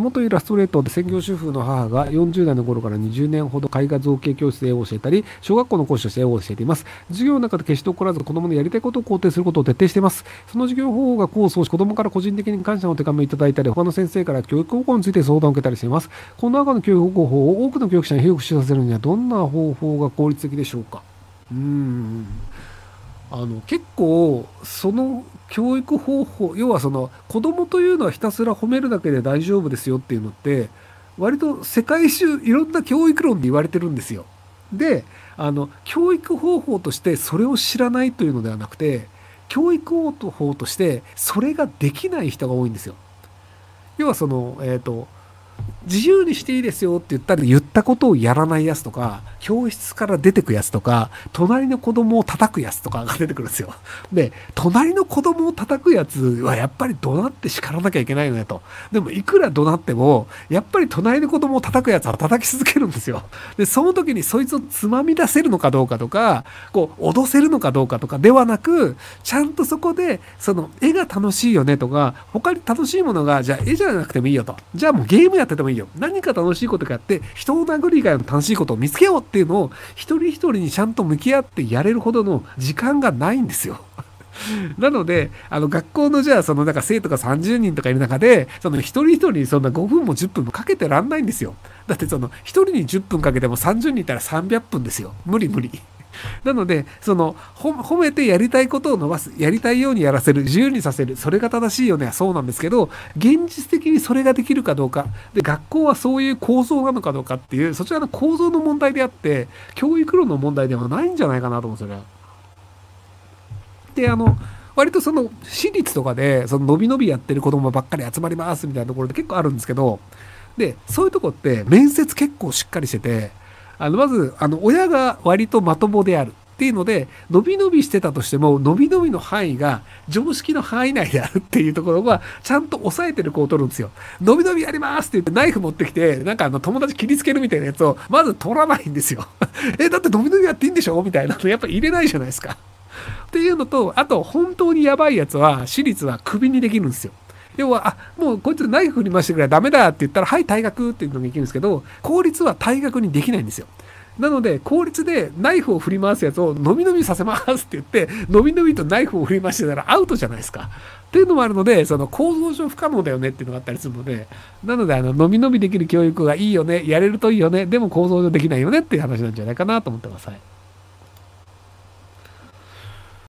元イラストレーターで専業主婦の母が40代の頃から20年ほど絵画造形教室で絵を教えたり、小学校の講師として絵を教えています。授業の中で決して怒らず、子供のやりたいことを肯定することを徹底しています。その授業方法が功を奏し、子供から個人的に感謝の手紙をいただいたり、他の先生から教育方法について相談を受けたりしています。この中の教育方法を多くの教育者に広く知らせるには、どんな方法が効率的でしょうか。結構その教育方法、要はその子供というのはひたすら褒めるだけで大丈夫ですよっていうのって割と世界中いろんな教育論で言われてるんですよ。で、教育方法としてそれを知らないというのではなくて、教育方法としてそれができない人が多いんですよ。要はその自由にしていいですよって言ったことをやらないやつとか、教室から出てくやつとか、隣の子供を叩くやつとかが出てくるんですよ。で、隣の子供を叩くやつはやっぱり怒鳴って叱らなきゃいけないのねと。でもいくら怒鳴っても、やっぱり隣の子供を叩くやつは叩き続けるんですよ。で、その時にそいつをつまみ出せるのかどうかとか、脅せるのかどうかとかではなく、ちゃんとそこで、その絵が楽しいよねとか、他に楽しいものが、じゃあ絵じゃなくてもいいよと。じゃあもうゲームやっててもいいよ。何か楽しいことがあって、人を殴る以外の楽しいことを見つけようっていうのを、一人一人にちゃんと向き合ってやれるほどの時間がないんですよ。なので、学校のじゃあ、なんか生徒が30人とかいる中で、一人一人にそんな5分も10分もかけてらんないんですよ。だって一人に10分かけても30人いたら300分ですよ。無理無理。なので、褒めてやりたいことを伸ばす、やりたいようにやらせる、自由にさせる、それが正しいよね、そうなんですけど、現実的にそれができるかどうか、で、学校はそういう構造なのかどうかっていう、そちらの構造の問題であって、教育論の問題ではないんじゃないかなと思うんですよね。で、割と私立とかで、のびのびやってる子供ばっかり集まりますみたいなところで結構あるんですけど、で、そういうとこって面接結構しっかりしてて、まず、親が割とまともであるっていうので、伸び伸びしてたとしても、伸び伸びの範囲が常識の範囲内であるっていうところが、ちゃんと抑えてる子を取るんですよ。伸び伸びやりますって言ってナイフ持ってきて、なんか友達切りつけるみたいなやつを、まず取らないんですよ。だって伸び伸びやっていいんでしょみたいなの、やっぱ入れないじゃないですか。っていうのと、あと、本当にやばいやつは、私立はクビにできるんですよ。要は、もうこいつナイフ振り回してくれダメだって言ったら、はい、退学っていうのができるんですけど、公立は退学にできないんですよ。なので、公立でナイフを振り回すやつを伸び伸びさせますって言って、伸び伸びとナイフを振り回してたらアウトじゃないですか。っていうのもあるので、構造上不可能だよねっていうのがあったりするので、なので、伸び伸びできる教育がいいよね、やれるといいよね、でも構造上できないよねっていう話なんじゃないかなと思ってます。はい。